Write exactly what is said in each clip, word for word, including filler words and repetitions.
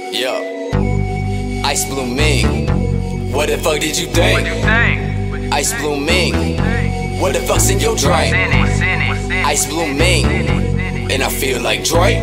Yo, Ice Blue Ming, what the fuck did you think? Ice Blue Ming, what the fuck's in your drink? Ice Blue Ming, and I feel like Drake.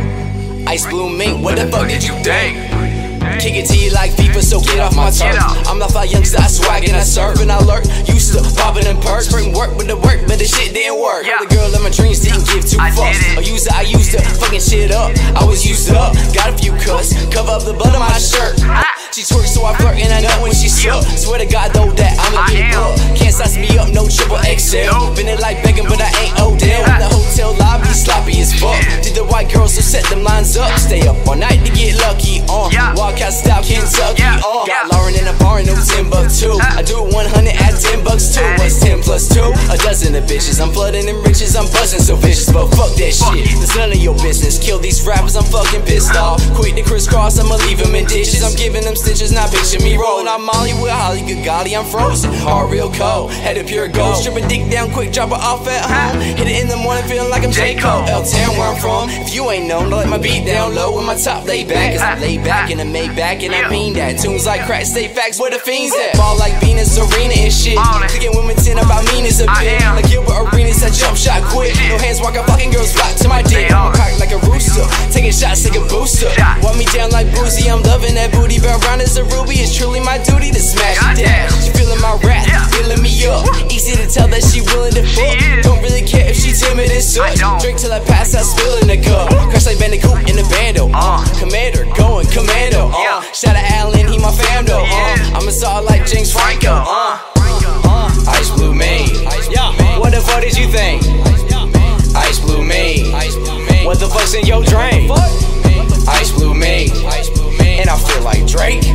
Ice Blue Ming, what the fuck did you think? Kick it to you like FIFA, so get off my turf. I'm not fly youngster, I swag and I serve and I lurk. Used to poppin' in perks, bring work with the work, but the shit didn't work. The girl in my dreams didn't give two fucks. I used to, I used to fucking shit up. I was used up, got a few cuts, cover up the butt of my shirt. She twerk, so I flirt and I know when she suck. Swear to God though that I'ma get up. Can't size me up, no triple X L. Been it like Beckham, but I ain't Odell. In the hotel lobby, sloppy as fuck. Did the white girl, so set them lines up. Stay up all night to get lucky. On uh. Walk out style, Kentucky. On uh. Got Lauren in the bar, no Timbuktu. I do it one hundred at ten bucks too. What's ten plus two? A dozen of bitches. I'm flooding them riches. I'm buzzing so vicious, but fuck that shit. There's none of your business. Kill these rappers. I'm fucking pissed off. Quick to crisscross. I'ma leave them in ditches. I'm giving them stitches. Now picture me rolling. I'm Molly with Holly. Good golly, I'm frozen. Heart real cold. Head up pure gold. Strip a dick down quick. Drop it off at home. Hit it in the morning. Feeling like I'm J. Cole. L-Town where I'm from. If you ain't known, don't let my beat down low. With my top laid back. Cause I lay back in a Maybach. And I mean that. Tunes like crack. Stay facts. Where the fiends at? Ball like Venus Arena and shit. Clicking women ten about mean as a bitch. Like Gilbert Arenas. I jump shot quick. No hands walk out. Fucking girls flock to my dick. I'm cocked like a rooster. Taking shots like a booster. Want me down like Boozy. I'm loving that booty. Bell round as a ruby. It's truly my duty to smash it down. She feeling my rap. Feeling me up. Easy to tell that she willing to fuck. Don't really care if she timid and such. Drink till I pass out, spilling the cup. Crash like Bandicoot in the bando. Uh, Commander, going commando. Uh, shout out Allen, he my fam though. Uh, I'm a solid like James Franco. Uh, uh, Ice Blue Ming. What the fuck did you think? Ice Blue Ming. What the fuck's in your drink? Ice Blue Ming, and I feel like Drake.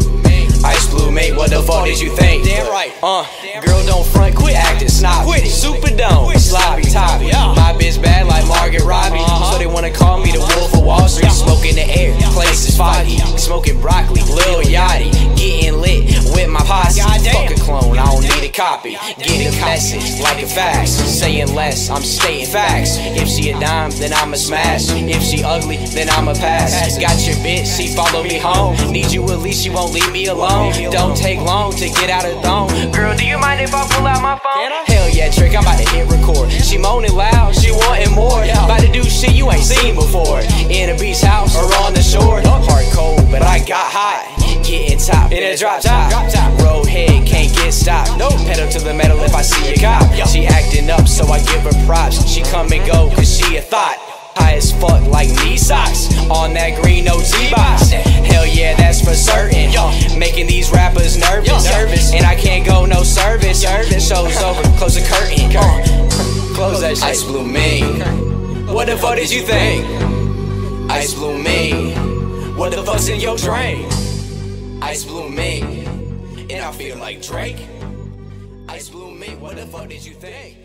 Ice Blue Ming, what the fuck did you think? Damn right. Uh, girl don't front, quit acting snobby. Quit it. Super dumb, sloppy toppy. My bitch bad like Margaret Robbie, so they wanna call me the Wolf of Wall Street. Smoke in the air, places foggy. Smoking broccoli, Lil Yachty. Getting lit with my posse. Fuck a clone, I don't need a copy. Get a message like a fax. Saying less, I'm stating facts. If she a dime, then I'ma smash. If she ugly, then I'ma pass. Got your bitch, she follow me home. Need you at least, she won't leave me alone. Don't take long to get out of thong. Girl, do you mind if I pull out my phone? Hell yeah, trick, I'm about to hit record. She moaning loud, she wanting more. About to do shit you ain't seen before. In a beach house or on the shore. Heart cold, but I got hot. Getting top in a drop top. Road head, can't get stopped. No pedal to the metal if I see a cop. She acting up, so I give her props. She come and go, cause she a thought. High as fuck like knee socks. On that green O T box. Hell yeah, that's for certain. Making these rappers nervous. And I can't go no service. Show's over, close the curtain. Uh, close that shit. Ice Blue Ming, what the fuck did you think? Ice Blue Ming, what the fuck's in your drink? Ice Blue Ming, and I feel like Drake. Ice Blue Ming, what the fuck did you think?